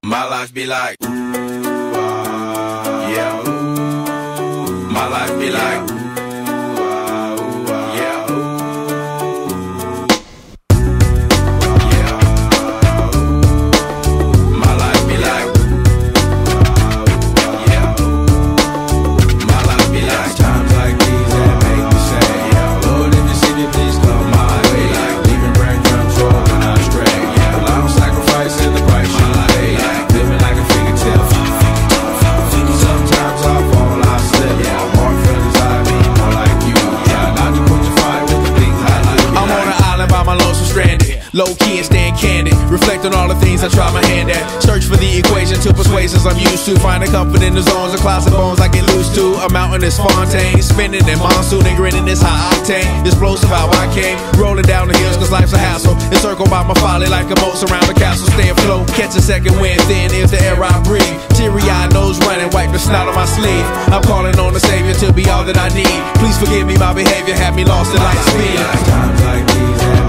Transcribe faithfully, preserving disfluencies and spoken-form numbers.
My life be like, ooh, ah, yeah, ooh. My life be like, ooh, ah, ooh, ah, yeah, ooh. Yeah, ooh. My life be like, ooh, ah, ooh, yeah, ooh. My life be like times like these that make me say, yeah, Lord, in the city, please come my way. Like leaving breadcrumbs for when I stray. Yeah, long sacrifice in the price you pay. Like living like a fingertip. Sometimes I fall, I slip. Yeah, more feelings I mean, more like you. Yeah, not to put your fight with the things I like. I'm on an island by my lonesome stranded. Low key and staying candid. Reflect on all the things I try my hand at. Search for the equation to persuasions I'm used to. Finding comfort in the zones of closet bones I get loose to. A mountain is Fontaine. Spinning in monsoon and grinning this high octane. Explosive how I came. Rolling down the hills cause life's a hassle. Encircled by my folly like a moat around the castle. Stay afloat. Catch a second wind thin is the air I breathe. Teary eyed nose running. Wipe the snot on my sleeve. I'm calling on the Savior to be all that I need. Please forgive me my behavior. Had me lost in light speed. Times like these